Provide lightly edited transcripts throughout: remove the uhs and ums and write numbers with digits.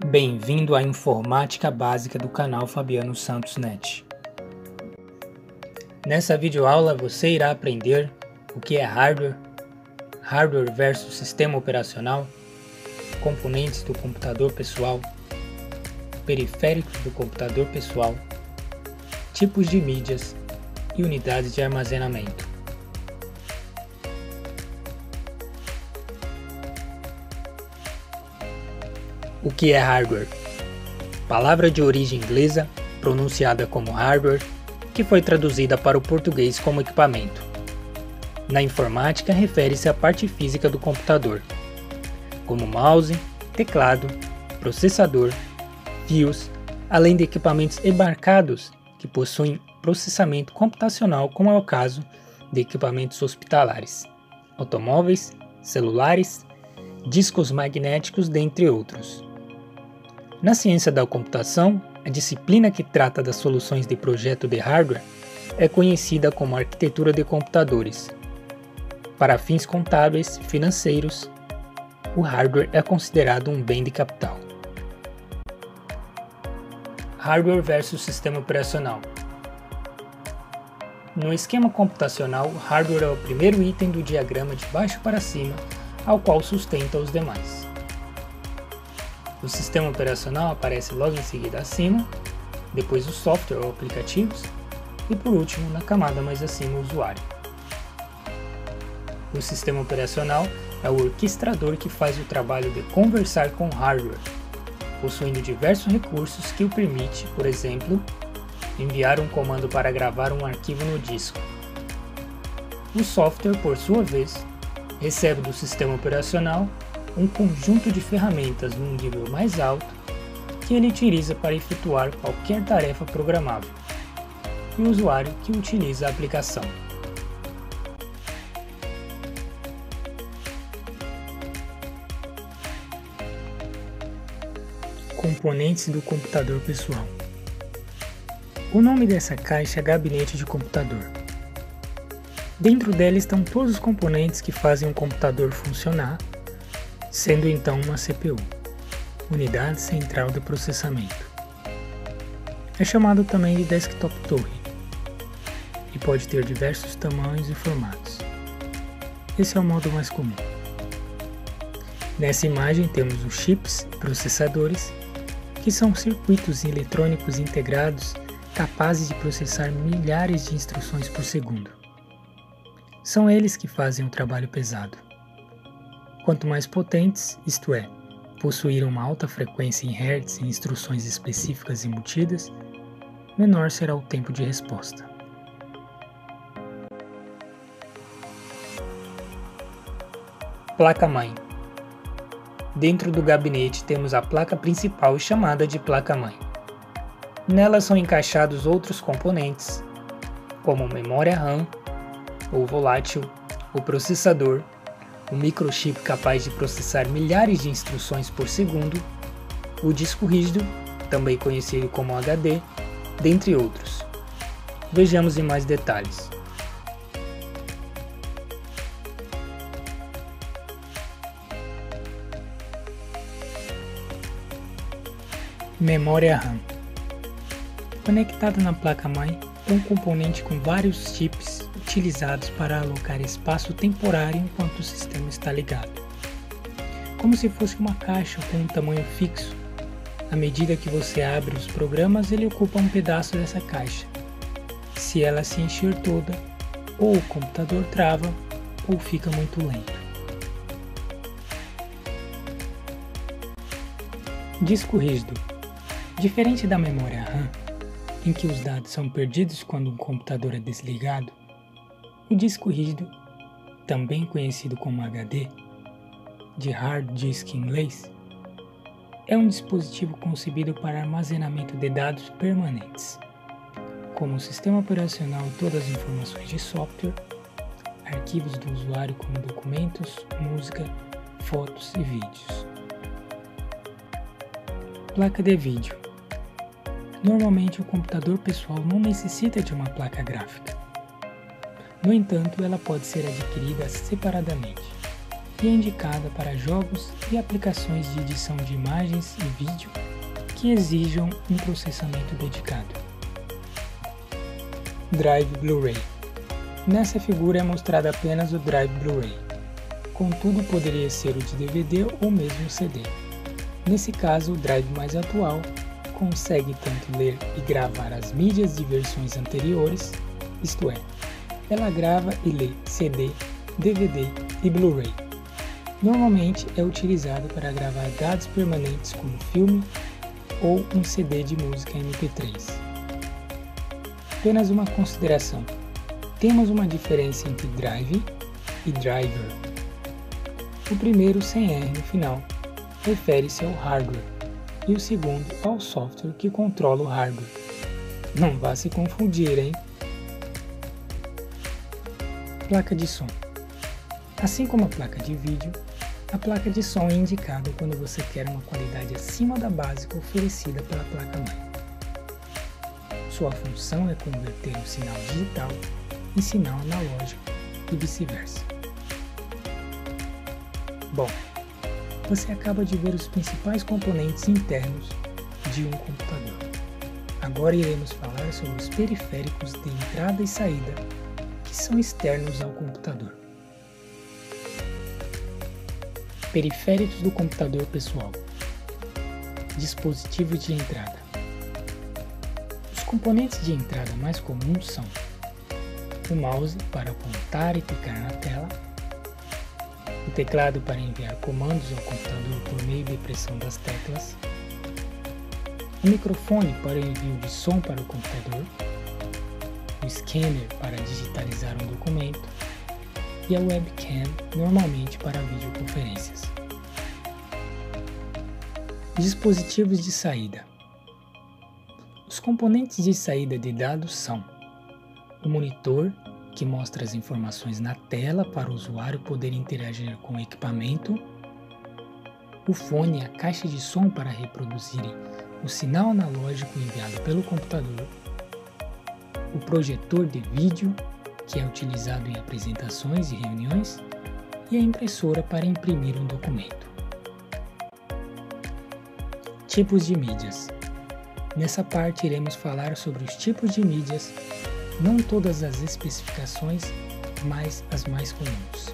Bem-vindo à informática básica do canal Fabiano Santos Net. Nessa videoaula você irá aprender o que é hardware versus sistema operacional, componentes do computador pessoal, periféricos do computador pessoal, tipos de mídias e unidades de armazenamento. O que é hardware? Palavra de origem inglesa, pronunciada como hardware, que foi traduzida para o português como equipamento. Na informática, refere-se à parte física do computador, como mouse, teclado, processador, fios, além de equipamentos embarcados que possuem processamento computacional, como é o caso de equipamentos hospitalares, automóveis, celulares, discos magnéticos, dentre outros. Na ciência da computação, a disciplina que trata das soluções de projeto de hardware é conhecida como arquitetura de computadores. Para fins contábeis e financeiros, o hardware é considerado um bem de capital. Hardware versus sistema operacional. No esquema computacional, o hardware é o primeiro item do diagrama de baixo para cima, ao qual sustenta os demais. O sistema operacional aparece logo em seguida acima, depois o software ou aplicativos e por último, na camada mais acima, o usuário. O sistema operacional é o orquestrador que faz o trabalho de conversar com o hardware, possuindo diversos recursos que o permite, por exemplo, enviar um comando para gravar um arquivo no disco. O software, por sua vez, recebe do sistema operacional um conjunto de ferramentas num nível mais alto que ele utiliza para efetuar qualquer tarefa programável, e o usuário que utiliza a aplicação. Componentes do computador pessoal. O nome dessa caixa é gabinete de computador. Dentro dela estão todos os componentes que fazem um computador funcionar, sendo então uma CPU, Unidade Central de Processamento. É chamado também de desktop torre e pode ter diversos tamanhos e formatos. Esse é o modo mais comum. Nessa imagem temos os chips e processadores, que são circuitos eletrônicos integrados capazes de processar milhares de instruções por segundo. São eles que fazem o trabalho pesado. Quanto mais potentes, isto é, possuir uma alta frequência em hertz e instruções específicas embutidas, menor será o tempo de resposta. Placa-mãe. Dentro do gabinete temos a placa principal chamada de placa-mãe. Nela são encaixados outros componentes, como memória RAM, ou volátil, o processador, o microchip capaz de processar milhares de instruções por segundo, o disco rígido, também conhecido como HD, dentre outros. Vejamos em mais detalhes. Memória RAM. Conectada na placa-mãe é um componente com vários chips utilizados para alocar espaço temporário enquanto o sistema está ligado. Como se fosse uma caixa com um tamanho fixo, à medida que você abre os programas, ele ocupa um pedaço dessa caixa. Se ela se encher toda, ou o computador trava, ou fica muito lento. Disco rígido. Diferente da memória RAM, em que os dados são perdidos quando um computador é desligado, o disco rígido, também conhecido como HD, de hard disk em inglês, é um dispositivo concebido para armazenamento de dados permanentes, como o sistema operacional e todas as informações de software, arquivos do usuário como documentos, música, fotos e vídeos. Placa de vídeo. Normalmente o computador pessoal não necessita de uma placa gráfica. No entanto, ela pode ser adquirida separadamente. e é indicada para jogos e aplicações de edição de imagens e vídeo que exijam um processamento dedicado. Drive Blu-ray. Nessa figura é mostrado apenas o Drive Blu-ray, contudo poderia ser o de DVD ou mesmo o CD. Nesse caso, o Drive mais atual consegue tanto ler e gravar as mídias de versões anteriores, isto é, ela grava e lê CD, DVD e Blu-ray. Normalmente é utilizado para gravar dados permanentes como filme ou um CD de música MP3. Apenas uma consideração. Temos uma diferença entre drive e driver. O primeiro, sem R no final, refere-se ao hardware e o segundo ao software que controla o hardware. Não vá se confundir, hein? Placa de som. Assim como a placa de vídeo, a placa de som é indicada quando você quer uma qualidade acima da básica oferecida pela placa-mãe. Sua função é converter um sinal digital em sinal analógico e vice-versa. Bom, você acaba de ver os principais componentes internos de um computador. Agora iremos falar sobre os periféricos de entrada e saída que são externos ao computador. Periféricos do computador pessoal. Dispositivos de entrada. Os componentes de entrada mais comuns são o mouse para apontar e clicar na tela, o teclado para enviar comandos ao computador por meio de pressão das teclas, o microfone para o envio de som para o computador, o scanner para digitalizar um documento e a webcam, normalmente para videoconferências. Dispositivos de saída. Os componentes de saída de dados são o monitor, que mostra as informações na tela para o usuário poder interagir com o equipamento, o fone, a caixa de som para reproduzirem o sinal analógico enviado pelo computador, o projetor de vídeo, que é utilizado em apresentações e reuniões, e a impressora para imprimir um documento. Tipos de mídias. Nessa parte iremos falar sobre os tipos de mídias, não todas as especificações, mas as mais comuns.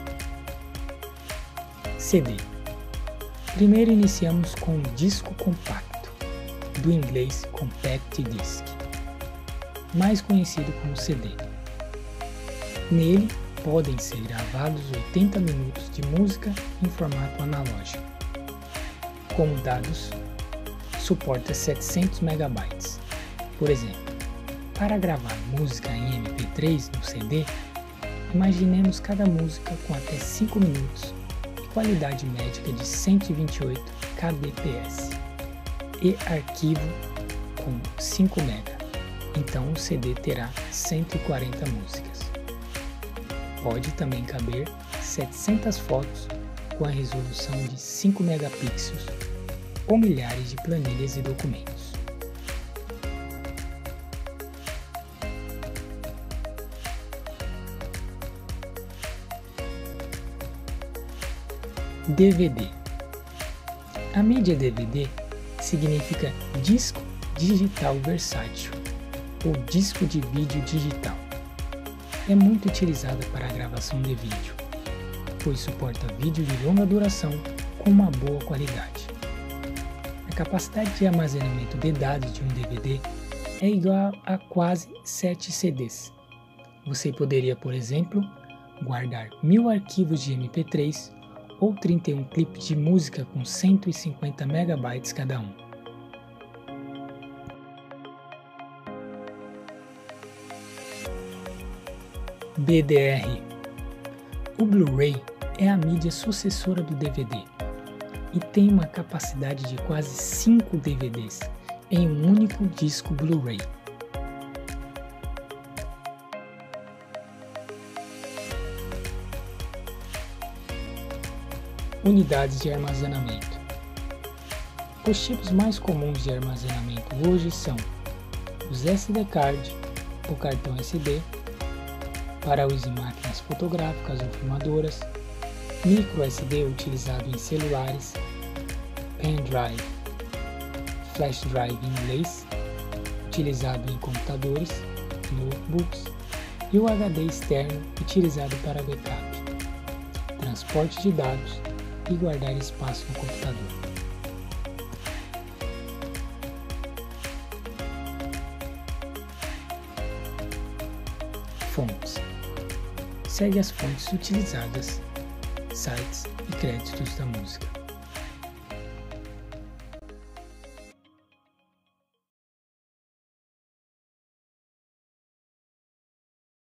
CD. Primeiro iniciamos com o disco compacto, do inglês Compact Disc, mais conhecido como CD. Nele podem ser gravados 80 minutos de música em formato analógico. Como dados, suporta 700 MB. Por exemplo, para gravar música em MP3 no CD, imaginemos cada música com até 5 minutos e qualidade média de 128 kbps e arquivo com 5 MB, então o CD terá 140 músicas. Pode também caber 700 fotos com a resolução de 5 megapixels ou milhares de planilhas e documentos. DVD. A mídia DVD significa disco digital versátil ou disco de vídeo digital. É muito utilizada para a gravação de vídeo, pois suporta vídeo de longa duração com uma boa qualidade. A capacidade de armazenamento de dados de um DVD é igual a quase 7 CDs. Você poderia, por exemplo, guardar 1000 arquivos de MP3 ou 31 clipes de música com 150 MB cada um. BDR. O Blu-ray é a mídia sucessora do DVD e tem uma capacidade de quase 5 DVDs em um único disco Blu-ray. Unidades de armazenamento. Os tipos mais comuns de armazenamento hoje são os SD card, o cartão SD, para uso em máquinas fotográficas ou filmadoras, micro SD utilizado em celulares, pendrive, flash drive em inglês, utilizado em computadores, notebooks, e o HD externo utilizado para backup, transporte de dados e guardar espaço no computador. Fontes. Segue as fontes utilizadas, sites e créditos da música.